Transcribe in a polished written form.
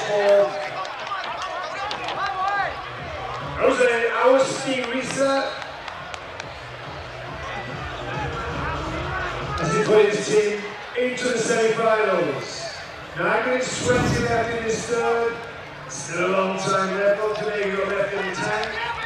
for Jose Awasiri-Risa as he put his team into the semi-finals. 9 minutes 20 left in this third. Still a long time left. Montenegro left in the tank.